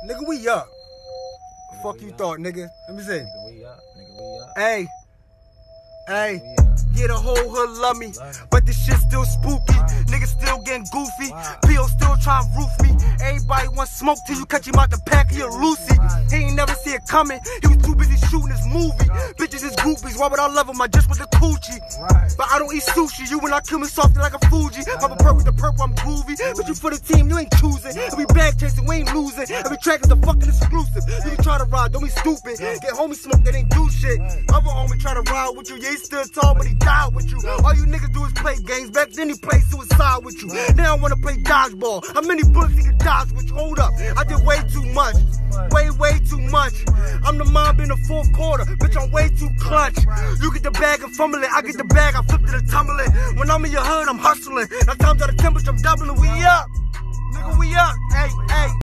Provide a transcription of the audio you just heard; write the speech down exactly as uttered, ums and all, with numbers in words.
Nigga, we up. Nigga, Fuck we you up. thought, nigga. Let me see. Nigga, we up. Nigga, we up. Hey. Hey. Nigga, we up. Yeah, the whole hood love me, Love me. but this shit still spooky. Wow. Niggas still getting goofy. Wow. P O still trying to roof me. Everybody want smoke till you catch him out the pack of your Lucy. Right. He ain't never see it coming. He was too busy shooting his movie. Right. Bitches is goofies. Why would I love him? I just with the coochie. Right. But I don't eat sushi. You and I kill me softly like a Fuji. I'm a perk with the purple, I'm groovy. But you for the team, you ain't choosing. Every bag chasing, we ain't losing. Every track is a fucking exclusive. You can try to ride, don't be stupid. Get homie smoke that ain't do shit. Other homie try to ride with you. Yeah, he still tall, but he died with you. All you niggas do is play games. Back then he played suicide with you. Now I wanna play dodgeball. How many bullets he can dodge with you? Hold up, I did way too much. Way, way too much. I'm the mob in the fourth quarter. Bitch, I'm way too clutch. You get the bag and fumble it. I get the bag, I flip it and tumble it. When I'm in your hood, I'm hustling. Now times out of temperature, I'm doubling. We up. Nigga, we up. Hey, hey.